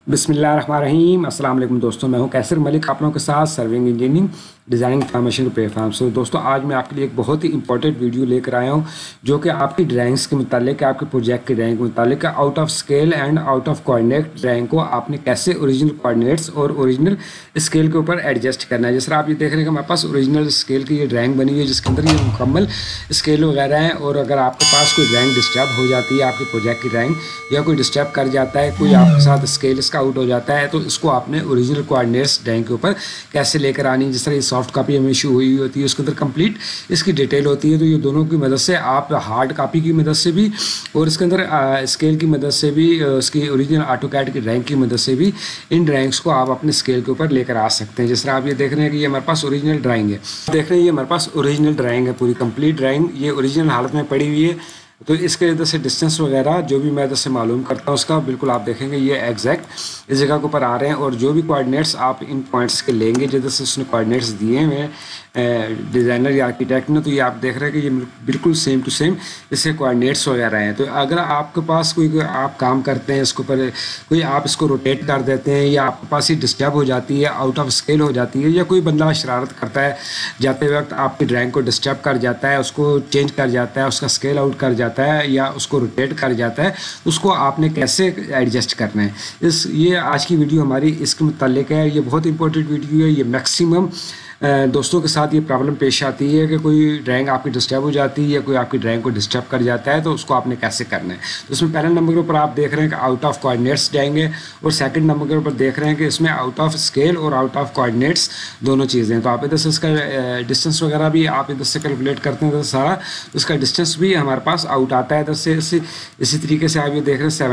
बिस्मिल्लाहिर्रहमानिर्रहीम। अस्सलाम वालेकुम दोस्तों, मैं हूं कैसर मलिक, आप लोगों के साथ serving engineering designing formation platform. So दोस्तों, आज मैं आपके लिए एक बहुत ही इंपॉर्टेंट वीडियो लेकर आया हूं जो कि आपकी ड्राइंग्स के मुतालिक, आपके प्रोजेक्ट की ड्राइंग के मुतालिक out of scale and out of coordinate drawing को आपने कैसे ओरिजिनल कोऑर्डिनेट्स और ओरिजिनल स्केल के ऊपर एडजस्ट करना है। जिस तरह आप ये देख रहे हैं कि हमारे पास ओरिजिनल स्केल की ये ड्राइंग बनी हुई है जिसके अंदर ये मुकम्मल स्केल वगैरह हैं। और अगर आपके पास कोई ड्राइंग डिस्टर्ब हो जाती है, आपके प्रोजेक्ट की ड्राइंग या कोई डिस्टर्ब कर जाता है, कोई आपके साथ स्केल इसका आउट हो जाता है, तो इसको आपने ओरिजिनल कोऑर्डिनेट्स ड्राइंग के ऊपर कैसे लेकर आनी है। जिस तरह ये सॉफ्ट कॉपी हमें इशू हुई होती है, उसके अंदर कंप्लीट इसकी डिटेल होती है। तो ये दोनों की मदद से आप हार्ड कॉपी की मदद से भी और इसके अंदर स्केल की मदद से भी, उसकी ओरिजिनल ऑटोकैड की ड्राइंग की मदद से भी इन ड्राइंग्स को आप अपने स्केल के ऊपर लेकर आ सकते हैं। जिस तरह आप ये देख रहे हैं कि ये हमारे पास ओरिजिनल ड्राइंग है, देख रहे हैं ये हमारे पास ओरिजिनल ड्राइंग है, पूरी कंप्लीट ड्राइंग ये ओरिजिनल हालत में पड़ी हुई है। तो इसके इधर से डिस्टेंस वगैरह जो भी मैं इधर से मालूम करता हूँ उसका बिल्कुल आप देखेंगे ये एग्जैक्ट इस जगह के ऊपर आ रहे हैं। और जो भी कोऑर्डिनेट्स आप इन पॉइंट्स के लेंगे जिधर से उसने कोऑर्डिनेट्स दिए हैं डिज़ाइनर या आर्किटेक्ट ने, तो ये आप देख रहे हैं कि ये बिल्कुल सेम टू सेम इससे कोऑर्डिनेट्स वगैरह हैं। तो अगर आपके पास कोई आप काम करते हैं इसके ऊपर, कोई आप इसको रोटेट कर देते हैं या आपके पास ही डिस्टर्ब हो जाती है, आउट ऑफ स्केल हो जाती है, या कोई बंदा शरारत करता है जाते वक्त आपकी ड्राइंग को डिस्टर्ब कर जाता है, उसको चेंज कर जाता है, उसका स्केल आउट कर जाता है या उसको रोटेट कर जाता है, उसको आपने कैसे एडजस्ट करना है। ये आज की वीडियो हमारी इसके मुतालिक है। ये बहुत इंपॉर्टेंट वीडियो है। ये मैक्सिमम दोस्तों के साथ ये प्रॉब्लम पेश आती है कि कोई ड्राइंग आपकी डिस्टर्ब हो जाती है या कोई आपकी ड्राइंग को डिस्टर्ब कर जाता है, तो उसको आपने कैसे करना है। तो इसमें पहले नंबर के ऊपर आप देख रहे हैं कि आउट ऑफ कोऑर्डिनेट्स जाएंगे, और सेकंड नंबर के ऊपर देख रहे हैं कि इसमें आउट ऑफ स्केल और आउट ऑफ कोऑर्डिनेट्स दोनों चीज़ें हैं। तो आप इधर से इसका डिस्टेंस वगैरह भी आप इधर से कैलकुलेट करते हैं तो सारा उसका डिस्टेंस भी हमारे पास आउट आता है इधर से। इसी तरीके से आप ये देख रहे हैं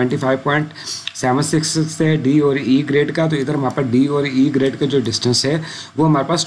75.766 है डी और ई ग्रेड का। तो इधर हमारे पास डी और ई ग्रेड का जो डिस्टेंस है वो हमारे पास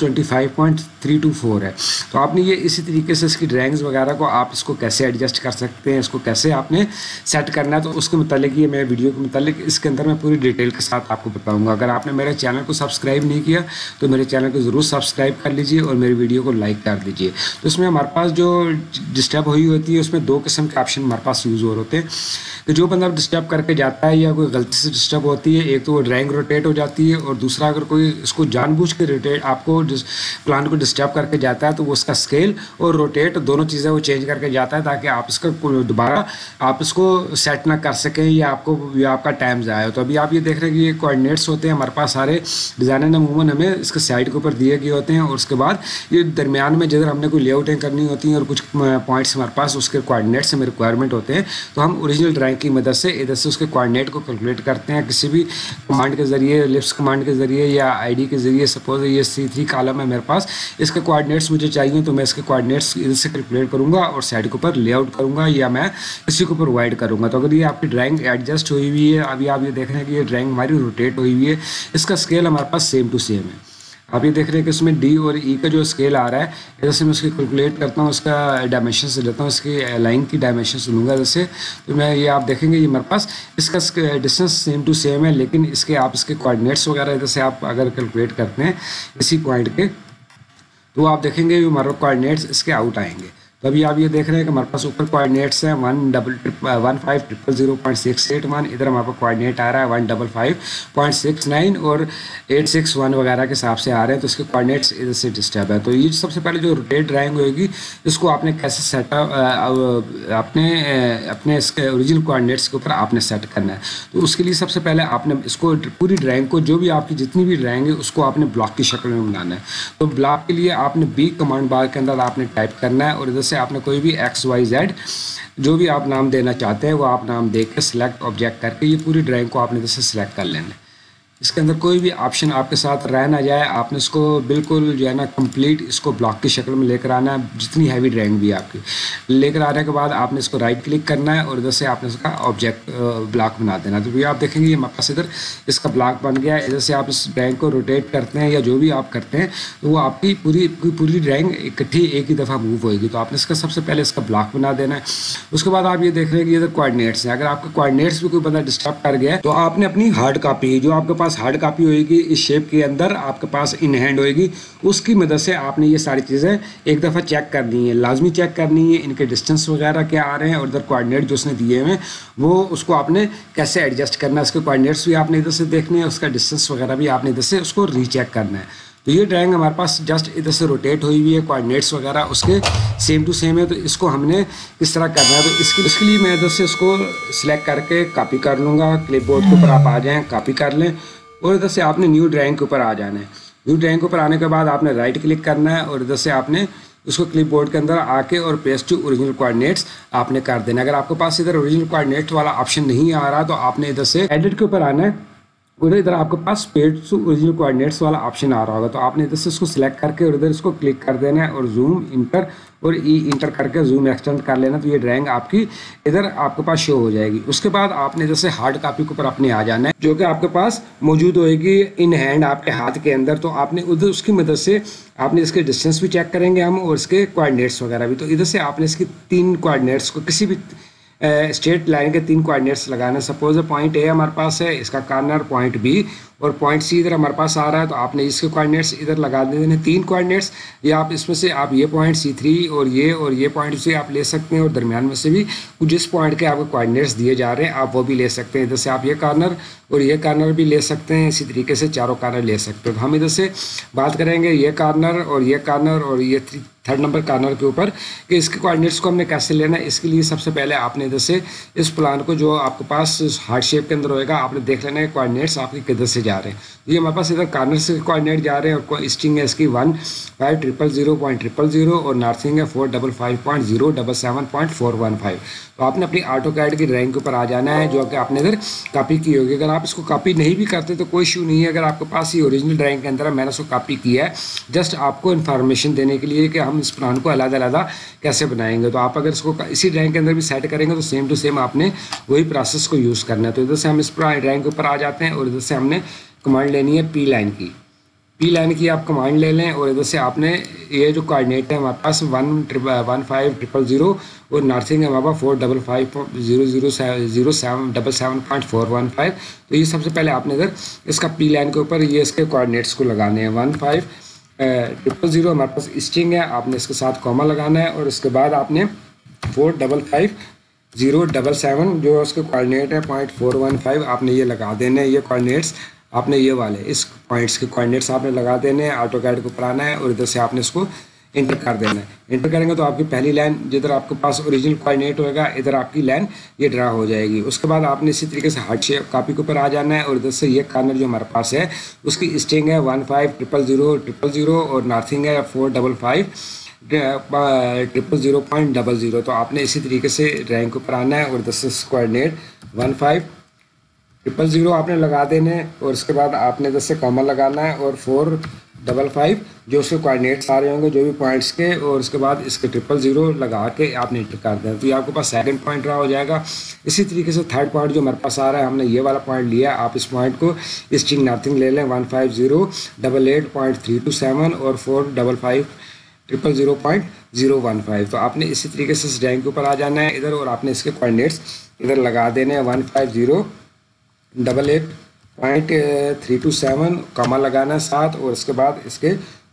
25.324 है। तो आपने ये इसी तरीके से इसकी ड्राइंग्स वगैरह को आप इसको कैसे एडजस्ट कर सकते हैं, इसको कैसे आपने सेट करना है, तो उसके मुतालिक ये मैं वीडियो के मुतालिक इसके अंदर मैं पूरी डिटेल के साथ आपको बताऊंगा। अगर आपने मेरे चैनल को सब्सक्राइब नहीं किया तो मेरे चैनल को ज़रूर सब्सक्राइब कर लीजिए और मेरी वीडियो को लाइक कर दीजिए। तो इसमें हमारे पास जो डिस्टर्ब हुई होती है उसमें दो किस्म के ऑप्शन हमारे पास यूज़ हो होते हैं। तो जो बंदा डिस्टर्ब करके जाता है या कोई गलती से डिस्टर्ब होती है, एक तो वो ड्राइंग रोटेट हो जाती है, और दूसरा अगर कोई इसको जानबूझ के रोटेट आपको प्लान को डिस्टर्ब करके जाता है तो वो उसका स्केल और रोटेट दोनों चीज़ें वो चेंज करके जाता है ताकि आप इसका दोबारा आप इसको सेट ना कर सकें या आपका टाइम ज़ाया हो। तो अभी आप ये देख रहे हैं कि ये कोऑर्डिनेट्स होते हैं हमारे पास सारे डिज़ाइनर ने अमूमन हमें इसके साइड के ऊपर दिए गए होते हैं, और उसके बाद ये दरमियान में जिधर हमने कोई लेआउटिंग करनी होती है और कुछ पॉइंट्स हमारे पास उसके कोऑर्डिनेट्स में रिक्वायरमेंट होते हैं, तो हम ओरिजिनल ड्राइंग की मदद से इधर से उसके कोऑर्डिनेट को कैलकुलेट करते हैं किसी भी कमांड के ज़रिए, लिफ्ट कमांड के ज़रिए या आईडी के ज़रिए। सपोज ये C3 कॉलम है मेरे पास, इसके कोऑर्डिनेट्स मुझे चाहिए तो मैं इसके कोऑर्डिनेट्स इधर से कैलकुलेट करूंगा और साइड के ऊपर लेआउट करूंगा या मैं इसी के ऊपर वाइड करूंगा। तो अगर ये आपकी ड्राइंग एडजस्ट हुई हुई है, अभी आप ये देख रहे हैं कि ये ड्राइंग हमारी रोटेट हुई हुई है, इसका स्केल हमारे पास सेम टू सेम है। आप ये देख रहे हैं कि इसमें डी और ई का जो स्केल आ रहा है, इधर से मैं उसकी कैलकुलेट करता हूँ, उसका डायमेंशन से लेता हूँ, इसकी लाइन की डायमेंशन लूँगा जैसे। तो मैं ये आप देखेंगे ये मेरे पास इसका डिस्टेंस सेम टू सेम है, लेकिन इसके आप इसके कोऑर्डिनेट्स वगैरह इधर से आप अगर कैलकुलेट करते हैं इसी पॉइंट के, तो आप देखेंगे ये हमारे कोऑर्डिनेट्स इसके आउट आएंगे। तो अभी आप ये देख रहे हैं कि हमारे पास ऊपर कोऑर्डिनेट्स हैं 15500.681, इधर हमारे पास कोऑर्डिनेट आ रहा है 155.69 और 861 वगैरह के हिसाब से आ रहे हैं। तो इसके कोऑर्डिनेट्स इधर से डिस्टर्ब है। तो ये सबसे पहले जो रोटेट ड्राइंग होगी इसको आपने कैसे सेटअप अपने इसके ओरिजिनल कोऑर्डिनेट्स के ऊपर आपने सेट करना है। तो उसके लिए सबसे पहले आपने इसको पूरी ड्राइंग को, जो भी आपकी जितनी भी ड्राइंग है उसको आपने ब्लॉक की शक्ल में बनाना है। तो ब्लॉक के लिए आपने बी कमांड बार के अंदर आपने टाइप करना है, और इधर से आपने कोई भी XYZ जो भी आप नाम देना चाहते हैं वो आप नाम दे के सिलेक्ट ऑब्जेक्ट करके ये पूरी ड्राइंग को आपने इधर से सिलेक्ट कर लेना है। इसके अंदर कोई भी ऑप्शन आपके साथ रह ना जाए, आपने इसको बिल्कुल जो है ना कंप्लीट इसको ब्लॉक की शक्ल में लेकर आना है। जितनी हैवी ड्राइंग भी आपकी लेकर आने के बाद आपने इसको राइट क्लिक करना है और इधर से आपने इसका ऑब्जेक्ट ब्लॉक बना देना। तो भी आप देखेंगे ये हमारे पास इधर इसका ब्लॉक बन गया है। इधर से आप इस ड्राइंग को रोटेट करते हैं या जो भी आप करते हैं तो वो आपकी पूरी ड्राइंग इकट्ठी एक ही दफ़ा मूव होएगी। तो आपने इसका सबसे पहले इसका ब्लॉक बना देना है। उसके बाद आप ये देख रहे हैं कि इधर कोऑर्डिनेट्स हैं। अगर आपके कोऑर्डिनेट्स भी कोई बंदा डिस्टर्ब कर गया है तो आपने अपनी हार्ड कॉपी जो आपके पास पास हार्ड कापी होएगी इस शेप के अंदर आपके पास इन हैंड होएगी, उसकी मदद से आपने ये सारी चीज़ें एक दफ़ा चेक करनी है, लाजमी चेक करनी है, इनके डिस्टेंस वगैरह क्या आ रहे हैं और इधर कोऑर्डिनेट जो उसने दिए हुए वो उसको आपने कैसे एडजस्ट करना है, उसके कोऑर्डिनेट्स भी आपने इधर से देखने हैं, उसका डिस्टेंस वगैरह भी आपने इधर से उसको रीचेक करना है। तो ये ड्राइंग हमारे पास जस्ट इधर से रोटेट हुई हुई है, कोऑर्डिनेट्स वगैरह उसके सेम टू सेम है। तो इसको हमने किस तरह करना है, तो इसके लिए मैं इधर से इसको सिलेक्ट करके कॉपी कर लूँगा। क्लिपबोर्ड के ऊपर आप आ जाएँ, कॉपी कर लें और इधर से आपने न्यू ड्राइंग के ऊपर आ जाना है। न्यू ड्राइंग के ऊपर आने के बाद आपने राइट क्लिक करना है और इधर से आपने उसको क्लिपबोर्ड के अंदर आके और पेस्ट टू ओरिजिनल कोऑर्डिनेट्स आपने कर देना। अगर आपके पास इधर ओरिजिनल कोऑर्डिनेट वाला ऑप्शन नहीं आ रहा तो आपने इधर से एडिट के ऊपर आना है और इधर आपके पास पेस्ट टू ओरिजिनल कोऑर्डिनेट्स वाला ऑप्शन आ रहा होगा, तो आपने इधर से उसको सिलेक्ट करके और इधर इसको क्लिक कर देना है और जूम इंटर और ई इंटर करके जूम एक्सटेंड कर लेना। तो ये ड्राइंग आपकी इधर आपके पास शो हो जाएगी। उसके बाद आपने जैसे हार्ड कॉपी के ऊपर अपने आ जाना है जो कि आपके पास मौजूद होएगी इन हैंड आपके हाथ के अंदर। तो आपने उधर उसकी मदद से आपने इसके डिस्टेंस भी चेक करेंगे हम और इसके कोऑर्डिनेट्स वगैरह भी। तो इधर से आपने इसकी 3 कोऑर्डिनेट्स को किसी भी स्ट्रेट लाइन के 3 कोऑर्डिनेट्स लगाना है। सपोज पॉइंट ए हमारे पास है, इसका कॉर्नर पॉइंट बी और पॉइंट सी इधर हमारे पास आ रहा है, तो आपने इसके कोऑर्डिनेट्स इधर लगा देने 3 कोऑर्डिनेट्स। या आप इसमें से आप ये पॉइंट C3 और ये पॉइंट से आप ले सकते हैं और दरमियान में से भी जिस पॉइंट के आपको कोऑर्डिनेट्स दिए जा रहे हैं आप वो भी ले सकते हैं। इधर से आप ये कॉर्नर और ये कॉर्नर भी ले सकते हैं, इसी तरीके से चारों कॉर्नर ले सकते हैं। तो हम इधर से बात करेंगे ये कॉर्नर और ये कॉर्नर और ये 3rd नंबर कॉर्नर के ऊपर कि इसके कोऑर्डिनेट्स को हमने कैसे लेना है। इसके लिए सबसे पहले आपने इधर से इस प्लान को जो आपके पास हार्ट शेप के अंदर होएगा आपने देख लेना है कोऑर्डिनेट्स आपके किधर से जा रहे हैं। ये हमारे पास इधर कॉर्नर से कोऑर्डिनेट जा रहे हैं और स्ट्रिंग है इसकी 15000.000 और नॉर्थिंग है 455.077.415। तो आपने अपनी AutoCAD की ड्राइंग के ऊपर आ जाना है जो कि आपने इधर कॉपी की होगी। अगर आप इसको कॉपी नहीं भी करते तो कोई इशू नहीं है, अगर आपके पास ये ओरिजिनल ड्राइंग के अंदर है मैंने उसको कॉपी किया है जस्ट आपको इन्फॉर्मेशन देने के लिए कि हम इस प्लान को अलग-अलग कैसे बनाएंगे। तो आप अगर इसको इसी ड्राइंग के अंदर भी सेट करेंगे तो सेम टू सेम आपने वही प्रोसेस को यूज़ करना है। तो इधर से हम इस ड्राइंग के ऊपर आ जाते हैं और इधर से हमने कमांड लेनी है पी लाइन की आप कमांड ले लें और इधर से आपने ये जो कोऑर्डिनेट है हमारे पास 11500 और नॉर्थिंग है हमारे पास 455.00777.415। तो ये सबसे पहले आपने इधर इसका पी लाइन के ऊपर ये इसके कोऑर्डिनेट्स को लगाने हैं। 15000 हमारे पास स्ट्रिंग है, आपने इसके साथ कॉमा लगाना है और उसके बाद आपने 455.077 जो उसके कोऑर्डिनेट है 0.415 आपने ये लगा देने हैं। ये कोऑर्डिनेट्स आपने ये वाले इस पॉइंट्स के कोऑर्डिनेट्स आपने लगा देने हैं। AutoCAD को ऊपर आना है और इधर से आपने इसको इंटर कर देना है। इंटर करेंगे तो आपकी पहली लाइन जिधर आपके पास ओरिजिनल कोऑर्डिनेट होगा इधर आपकी लाइन ये ड्रा हो जाएगी। उसके बाद आपने इसी तरीके से हार्ट शेप कॉपी के ऊपर आ जाना है और इधर से ये कॉर्नर जो हमारे पास है उसकी स्ट्रिंग है 1500000 और नॉर्थिंग है 455.000.00। तो आपने इसी तरीके से ड्राइंग के ऊपर आना है और इधर से कोऑर्डिनेट 15000 आपने लगा देने और उसके बाद आपने इधर से कॉमा लगाना है और 455 जो उसके कोऑर्डिनेट्स आ रहे होंगे जो भी पॉइंट्स के और उसके बाद इसके 000 लगा के आपने इंटर कर देना। तो ये आपके पास सेकंड पॉइंट रहा हो जाएगा। इसी तरीके से थर्ड पॉइंट जो हमारे पास आ रहा है हमने ये वाला पॉइंट लिया, आप इस पॉइंट को स्ट्रिंग नॉर्थिंग ले लें 15088.327 और 455.000.015। तो आपने इसी तरीके से इस ड्राइंग के ऊपर आ जाना है इधर और आपने इसके कोऑर्डिनेट्स इधर लगा देने हैं 15088.327 कॉमा लगाना है साथ और उसके बाद इसके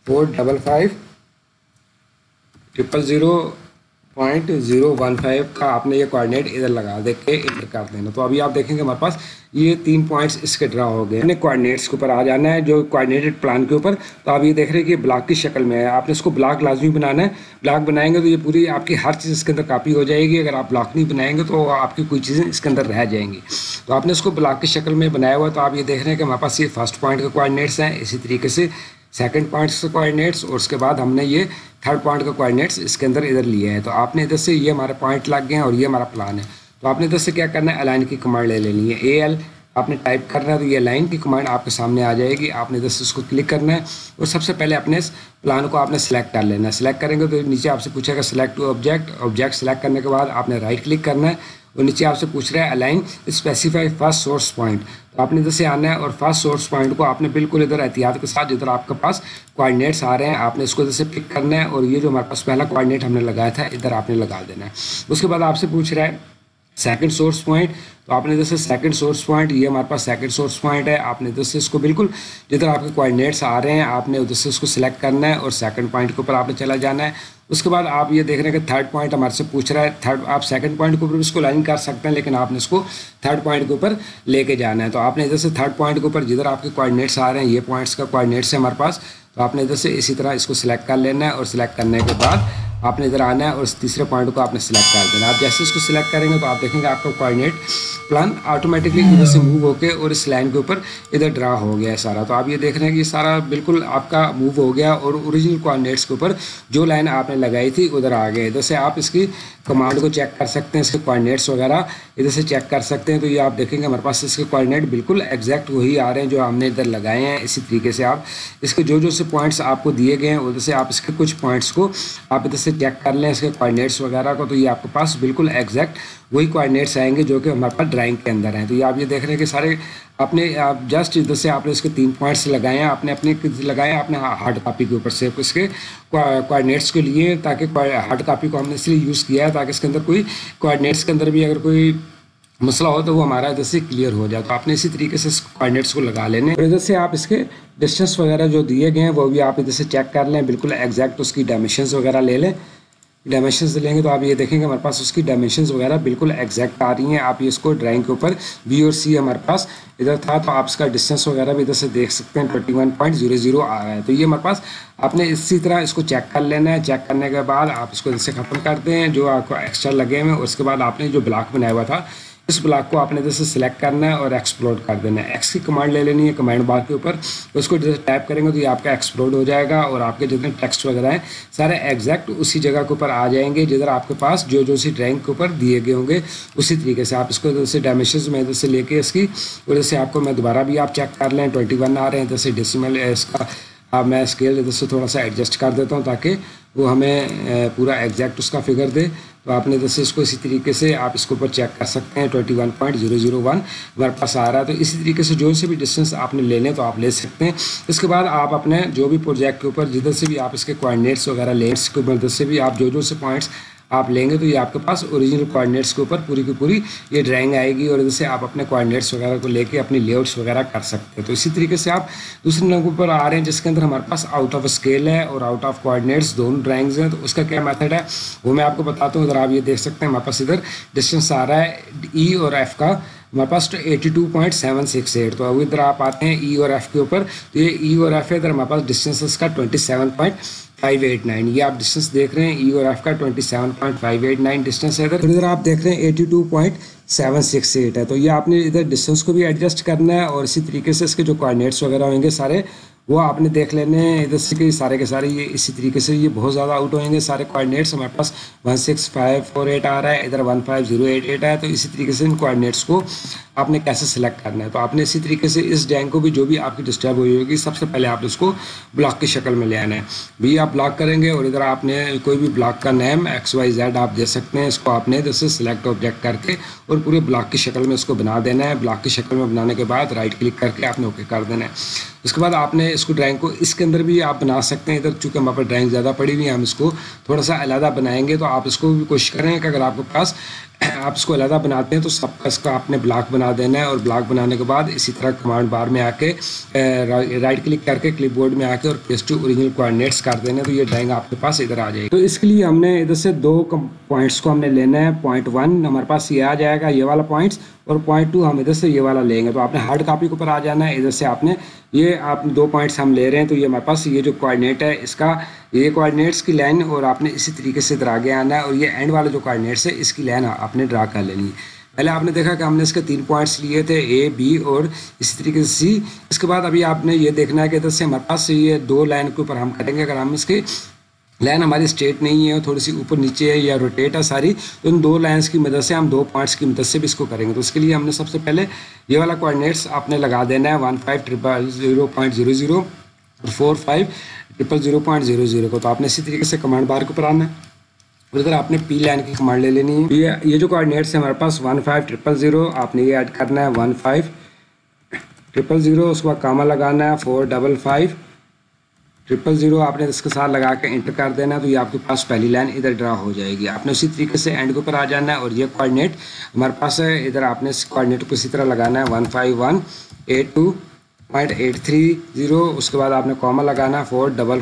455.000.015 का आपने ये कोऑर्डिनेट इधर लगा दे के इंटर कर देना। तो अभी आप देखेंगे हमारे पास ये 3 पॉइंट्स इसके ड्रा हो गए। अपने कोऑर्डिनेट्स के ऊपर आ जाना है जो कोऑर्डिनेटेड प्लान के ऊपर। तो आप ये देख रहे हैं कि ब्लॉक की शक्ल में है, आपने इसको ब्लॉक लाजमी बनाना है। ब्लॉक बनाएंगे तो ये पूरी आपकी हर चीज़ इसके अंदर कॉपी हो जाएगी। अगर आप ब्लॉक नहीं बनाएंगे तो आपकी कोई चीज़ें इसके अंदर रह जाएंगी। तो आपने इसको ब्लॉक की शक्ल में बनाया हुआ। तो आप ये देख रहे हैं कि हमारे पास ये फर्स्ट पॉइंट के कोऑर्डिनेट्स हैं, इसी तरीके से सेकंड पॉइंट के कोऑर्डिनेट्स और उसके बाद हमने ये थर्ड पॉइंट का कोऑर्डिनेट्स इसके अंदर इधर लिए हैं। तो आपने इधर से ये हमारे पॉइंट लग गए हैं और ये हमारा प्लान है। तो आपने इधर से क्या करना है, अलाइन की कमांड ले लेनी है। AL आपने टाइप करना है तो ये लाइन की कमांड आपके सामने आ जाएगी। आपने इधर से उसको क्लिक करना है और सबसे पहले अपने इस प्लान को आपने सेलेक्ट कर लेना है। सेलेक्ट करेंगे तो नीचे आपसे पूछेगा सेलेक्ट टू ऑब्जेक्ट सेलेक्ट करने के बाद आपने राइट क्लिक करना है और नीचे आपसे पूछ रहा है align specify first source point. तो आपने इधर से आना है और फर्स्ट सोर्स पॉइंट को आपने बिल्कुल इधर एहतियात के साथ जिधर आपके पास कोऑर्डिनेट्स आ रहे हैं आपने इसको इधर से पिक करना है और ये जो हमारे पास पहला कोऑर्डिनेट हमने लगाया था इधर आपने लगा देना है। उसके बाद आपसे पूछ रहा है सेकंड सोर्स पॉइंट। तो आपने इधर से सेकंड सोर्स पॉइंट, ये हमारे पास सेकंड सोर्स पॉइंट है। आपने इधर से इसको बिल्कुल जिधर आपके कोऑर्डिनेट्स आ रहे हैं आपने उधर से उसको सिलेक्ट करना है और सेकंड पॉइंट के ऊपर आपने चला जाना है। उसके बाद आप ये देख रहे हैं कि थर्ड पॉइंट हमारे से पूछ रहा है। थर्ड आप सेकंड पॉइंट के ऊपर इसको लाइन कर सकते हैं, लेकिन आपने इसको थर्ड पॉइंट के ऊपर लेके जाना है। तो आपने इधर से थर्ड पॉइंट के ऊपर जिधर आपके कोऑर्डिनेट्स आ रहे हैं, ये पॉइंट्स का कोऑर्डिनेट्स है हमारे पास, तो आपने इधर से इसी तरह इसको सिलेक्ट कर लेना है और सिलेक्ट करने के बाद आपने इधर आना है और इस तीसरे पॉइंट को आपने सिलेक्ट कर देना है। आप जैसे इसको सिलेक्ट करेंगे तो आप देखेंगे आपका कोऑर्डिनेट प्लान ऑटोमेटिकली इधर से मूव होके और इस लाइन के ऊपर इधर ड्रा हो गया है सारा। तो आप ये देख रहे हैं कि सारा बिल्कुल आपका मूव हो गया और ओरिजिनल कोऑर्डिनेट्स के ऊपर जो लाइन आपने लगाई थी उधर आ गए। इधर से आप इसकी कमांड को चेक कर सकते हैं, इसके कोऑर्डिनेट्स वगैरह इधर से चेक कर सकते हैं। तो ये आप देखेंगे हमारे पास इसके कोऑर्डिनेट बिल्कुल एग्जैक्ट वही आ रहे हैं जो हमने इधर लगाए हैं। इसी तरीके से आप इसके जो से पॉइंट्स आपको दिए गए हैं उधर से आप इसके कुछ पॉइंट्स को आप इधर से चेक कर लें, इसके कोऑर्डिनेट्स वगैरह को। तो ये आपके पास बिल्कुल एग्जैक्ट वही कोऑर्डिनेट्स आएंगे जो कि हमारे पास ड्राइंग के अंदर हैं। तो ये आप ये देख रहे हैं कि सारे आपने आप जस्ट इधर से आपने इसके 3 पॉइंट्स लगाए हैं, आपने अपने लगाए हैं अपने हार्ड कॉपी के ऊपर से इसके कोऑर्डिनेट्स के लिए, ताकि हार्ड कॉपी को हमने इसलिए यूज़ किया है ताकि इसके अंदर कोई कोऑर्डिनेट्स के अंदर भी अगर कोई मसला हो तो वो हमारा इधर से क्लियर हो जाए। तो आपने इसी तरीके से कोऑर्डिनेट्स को लगा लेने और इधर से आप इसके डिस्टेंस वगैरह जो दिए गए हैं वो भी आप इधर से चेक कर लें, बिल्कुल एग्जैक्ट उसकी डायमेंशंस वगैरह ले लें। डायमेंशंस लेंगे तो आप ये देखेंगे हमारे पास उसकी डायमेंशंस वगैरह बिल्कुल एग्जैक्ट आ रही हैं। आप ये इसको ड्राइंग के ऊपर बी और सी हमारे पास इधर था, तो आप इसका डिस्टेंस वगैरह भी इधर से देख सकते हैं 21.00 आ रहा है। तो ये हमारे पास आपने इसी तरह इसको चेक कर लेना है। चेक करने के बाद आप इसको इधर से ख़त्म करते हैं जो आपको एक्स्ट्रा लगे हुए हैं। उसके बाद आपने जो ब्लॉक बनाया हुआ था इस ब्लॉक को आपने इधर से सिलेक्ट करना है और एक्सप्लोड कर देना है। एक्स की कमांड ले लेनी है कमांड बार के ऊपर, तो उसको जैसे टाइप करेंगे तो ये आपका एक्सप्लोड हो जाएगा और आपके जितने टेक्स्ट वगैरह हैं सारे एग्जैक्ट उसी जगह के ऊपर आ जाएंगे जिधर आपके पास जो सी ड्राइंग के ऊपर दिए गए होंगे। उसी तरीके से आप इसको इधर से डायमेंशंस में इधर से लेके इसकी उधर से आपको मैं दोबारा भी आप चेक कर लें 21 आ रहे हैं। इधर से डेसिमल इसका अब मैं स्केल इधर से थोड़ा सा एडजस्ट कर देता हूँ ताकि वो हमें पूरा एग्जैक्ट उसका फिगर दे। तो आपने इधर से इसको इसी तरीके से आप इसके ऊपर चेक कर सकते हैं 21.001 हमारे पास आ रहा है। तो इसी तरीके से जो से भी डिस्टेंस आपने लेने तो आप ले सकते हैं। इसके बाद आप अपने जो भी प्रोजेक्ट के ऊपर जिधर से भी आप इसके कोऑर्डिनेट्स वगैरह लेट्स के मदद से भी आप जो से पॉइंट्स आप लेंगे तो ये आपके पास ओरिजिनल कोऑर्डिनेट्स के ऊपर पूरी की पूरी ये ड्राइंग आएगी और इधर से आप अपने कोऑर्डिनेट्स वगैरह को लेके अपनी लेआउट्स वगैरह कर सकते हैं। तो इसी तरीके से आप दूसरे नंबर ऊपर आ रहे हैं जिसके अंदर हमारे पास आउट ऑफ स्केल है और आउट ऑफ कोऑर्डिनेट्स दोनों ड्राइंग्स हैं। तो उसका क्या मेथड है वो मैं आपको बताता हूँ। इधर आप ये देख सकते हैं हमारे पास इधर डिस्टेंस आ रहा है ई और एफ का हमारे पास 82.768। तो अब इधर आप आते हैं ई और एफ के ऊपर, तो ये ई और एफ है, इधर हमारे पास डिस्टेंस इसका 27.589। ये आप डिस्टेंस देख रहे हैं ई और एफ का 27.589 डिस्टेंस है इधर। इधर आप देख रहे हैं 82.768 है। तो ये आपने इधर डिस्टेंस को भी एडजस्ट करना है और इसी तरीके से इसके जो कोऑर्डिनेट्स वगैरह होंगे सारे वो आपने देख लेने हैं इधर से कि सारे के सारे ये इसी तरीके से ये बहुत ज़्यादा आउट होंगे। सारे कोऑर्डिनेट्स हमारे पास 16548 आ रहा है, इधर 15088 है। तो इसी तरीके से इन कोऑर्डिनेट्स को आपने कैसे सेलेक्ट करना है। तो आपने इसी तरीके से इस ड्राइंग को भी जो भी आपकी डिस्टर्ब हुई होगी सबसे पहले आप उसको ब्लॉक की शक्ल में ले आना है। भी आप ब्लॉक करेंगे और इधर आपने कोई भी ब्लॉक का नेम XYZ आप दे सकते हैं। इसको आपने इधर से सिलेक्ट ऑब्जेक्ट करके और पूरे ब्लॉक की शक्ल में इसको बना देना है। ब्लॉक की शक्ल में बनाने के बाद राइट क्लिक करके आपने ओके कर देना है। उसके बाद आपने इसको ड्राइंग को इसके अंदर भी आप बना सकते हैं। इधर चूँकि हमारे पास ड्राइंग ज़्यादा पड़ी हुई है हम इसको थोड़ा सा अलग बनाएंगे। तो आप इसको भी कोशिश करें कि अगर आपके पास आप इसको अलग बनाते हैं तो सबका इसका आपने ब्लॉक बना देना है और ब्लॉक बनाने के बाद इसी तरह कमांड बार में आके राइट क्लिक करके क्लिपबोर्ड में आके और पेस्ट टू ओरिजिनल कोऑर्डिनेट्स कर देना है। तो ये ड्राइंग आपके पास इधर आ जाएगी। तो इसके लिए हमने इधर से 2 पॉइंट्स को हमने लेना है। पॉइंट 1 हमारे पास ये आ जाएगा ये वाला पॉइंट्स, और पॉइंट 2 हम इधर से ये वाला लेंगे। तो आपने हार्ड कॉपी के ऊपर आ जाना है। इधर से आपने ये आप 2 पॉइंट्स हम ले रहे हैं। तो ये हमारे पास ये जो कोऑर्डिनेट है इसका ये कोऑर्डिनेट्स की लाइन और आपने इसी तरीके से इधर आगे आना है और ये एंड वाला जो कोऑर्डिनेट्स है इसकी लाइन आपने ड्रा कर लेनी है। पहले आपने देखा कि हमने इसके 3 पॉइंट्स लिए थे A, B और इसी तरीके से C। इसके बाद अभी आपने ये देखना है कि इधर से हमारे पास ये 2 लाइन के ऊपर हम करेंगे। अगर हम इसके लाइन हमारी स्ट्रेट नहीं है, थोड़ी सी ऊपर नीचे है या रोटेट है सारी, तो इन 2 लाइन्स की मदद से हम 2 पॉइंट्स की मदद से भी इसको करेंगे। तो उसके लिए हमने सबसे पहले ये वाला कोऑर्डिनेट्स आपने लगा देना है 1500.00 और 4500.00 को। तो आपने इसी तरीके से कमांड बार के ऊपर आना है और इधर आपने P लाइन की कमांड ले लेनी है। ये जो कोऑर्डिनेट्स है हमारे पास 15000 आपने ये ऐड करना है 15000, उसके बाद कामा लगाना है 455 000 आपने इसके साथ लगा के एंटर कर देना है, तो ये आपके पास पहली लाइन इधर ड्रा हो जाएगी। आपने उसी तरीके से एंड के ऊपर आ जाना है और ये कोऑर्डिनेट हमारे पास है, इधर आपने इस कोऑर्डिनेट को इसी तरह लगाना है 15182.830। उसके बाद आपने कॉमा लगाना है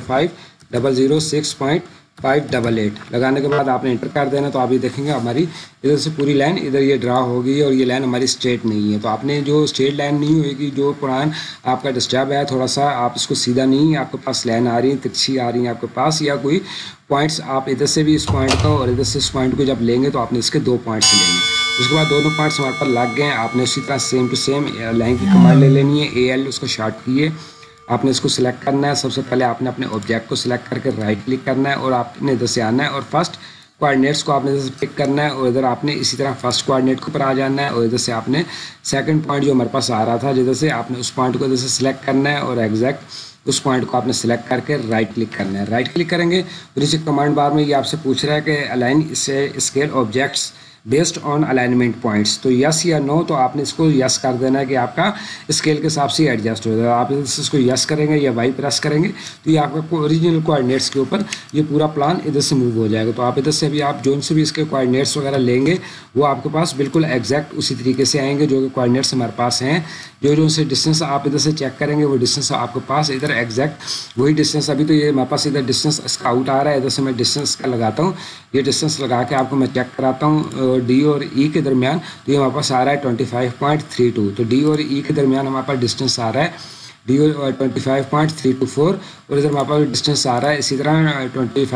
4550006.588 लगाने के बाद आपने इंटर कर देना। तो आप ये देखेंगे हमारी इधर से पूरी लाइन इधर ये ड्रा हो गई है और ये लाइन हमारी स्ट्रेट नहीं है। तो आपने जो स्ट्रेट लाइन नहीं होगी, जो पुरान आपका डिस्टर्ब है थोड़ा सा, आप इसको सीधा नहीं, आपके पास लाइन आ रही है तिरछी आ रही है आपके पास, या कोई पॉइंट्स आप इधर से भी इस पॉइंट को और इधर से इस पॉइंट को जब लेंगे तो आपने इसके 2 पॉइंट्स लेंगे। उसके बाद दोनों पॉइंट्स हमारे पास लग गए। आपने उसी तरह सेम टू सेम लाइन की कमांड ले लेनी है, AL उसको शॉर्ट किए, आपने इसको सिलेक्ट करना है। सबसे पहले आपने अपने ऑब्जेक्ट को सिलेक्ट करके राइट क्लिक करना है और आपने इधर से आना है और फर्स्ट कोऑर्डिनेट्स को आपने इधर से पिक करना है और इधर आपने इसी तरह फर्स्ट कोऑर्डिनेट के ऊपर आ जाना है और इधर से आपने सेकंड पॉइंट जो हमारे पास आ रहा था जिधर से आपने उस पॉइंट को इधर से सिलेक्ट करना है और एग्जैक्ट उस पॉइंट को आपने सिलेक्ट करके राइट क्लिक करना है। राइट क्लिक करेंगे और इसी कमांड बार में ये आपसे पूछ रहा है कि align scale objects based on alignment points, तो यस या नो, तो आपने इसको यस कर देना है कि आपका स्केल के हिसाब से एडजस्ट हो जाएगा। आप इसको यस करेंगे या वाई प्रेस करेंगे तो ये आपका ओरिजिनल कोऑर्डिनेट्स के ऊपर ये पूरा प्लान इधर से मूव हो जाएगा। तो आप इधर से भी आप जो से भी इसके कोऑर्डिनेट्स वगैरह लेंगे वो आपके पास बिल्कुल एग्जैक्ट उसी तरीके से आएंगे जो कि कोऑर्डिनेट्स हमारे पास हैं। जो से डिस्टेंस आप इधर से चेक करेंगे वो डिस्टेंस आपके पास इधर एग्जैक्ट वही डिस्टेंस, अभी तो ये हमारे पास इधर डिस्टेंस इसका आउट आ रहा है, इधर से मैं डिस्टेंस का लगाता हूँ, ये डिस्टेंस लगा के आपको मैं चेक कराता हूँ डी और ई के दरमियान। तो ये हमारे पास आ रहा है 25.32, तो डी और ई के दरमियान हमारे पास डिस्टेंस आ रहा है डी और 25.324 और इधर हमारे पास डिस्टेंस आ रहा है इसी तरह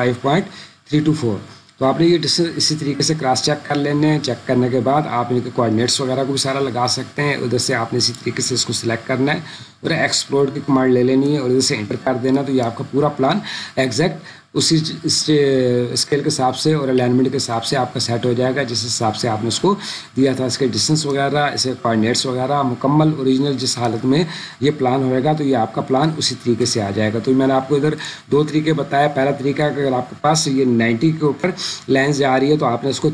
25.324। तो आपने ये डिस्टेंस इसी तरीके से क्रॉस चेक कर लेने हैं। चेक करने के बाद आप इनके कोऑर्डिनेट्स वगैरह को भी सारा लगा सकते हैं। उधर से आपने इसी तरीके से इसको सिलेक्ट करना है और एक्सप्लोर की कमांड ले लेनी है और इधर से एंटर कर देना। तो ये आपका पूरा प्लान एग्जैक्ट उसी स्केल के हिसाब से और अलाइनमेंट के हिसाब से आपका सेट हो जाएगा, जिस हिसाब से आपने उसको दिया था। इसके डिस्टेंस वगैरह, इसे कोऑर्डिनेट्स वगैरह मुकम्मल ओरिजिनल जिस हालत में ये प्लान होएगा तो ये आपका प्लान उसी तरीके से आ जाएगा। तो मैंने आपको इधर 2 तरीके बताया। पहला तरीका अगर आपके पास ये 90 के ऊपर लाइन जा रही है तो आपने इसको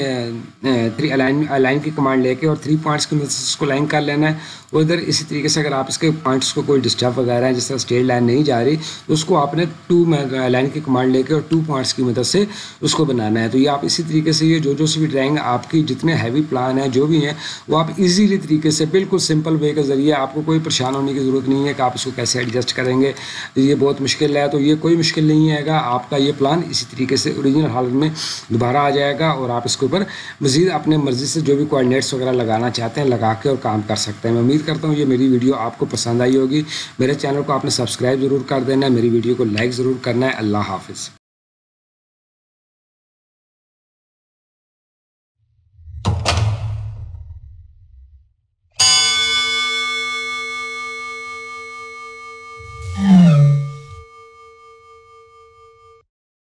3 अलाइन की कमांड लेके और 3 पॉइंट्स की मदद से उसको लाइन कर लेना है। और इधर इसी तरीके से अगर आप इसके पॉइंट्स को कोई डिस्टर्ब वगैरह है, जिस तरह स्ट्रेट लाइन नहीं जा रही, तो उसको आपने 2 लाइन की कमांड लेके और 2 पॉइंट्स की मदद से उसको बनाना है। तो ये आप इसी तरीके से ये जो सी भी ड्राइंग आपकी जितने हैवी प्लान है जो भी हैं वो आप इजीली तरीके से बिल्कुल सिंपल वे के ज़रिए, आपको कोई परेशान होने की ज़रूरत नहीं है कि आप इसको कैसे एडजस्ट करेंगे, ये बहुत मुश्किल है। तो ये कोई मुश्किल नहीं आएगा, आपका ये प्लान इसी तरीके से ओरिजिनल हालत में दोबारा आ जाएगा और आप इसके ऊपर मज़ीद अपने मर्ज़ी से जो भी कोऑर्डिनेट्स वगैरह लगाना चाहते हैं लगा के और काम कर सकते हैं। मैं उम्मीद करता हूँ ये मेरी वीडियो आपको पसंद आई होगी। मेरे चैनल को आपने सब्सक्राइब ज़रूर कर देना है, मेरी वीडियो को लाइक ज़रूर करना है। अल्लाह हाफ़िज़।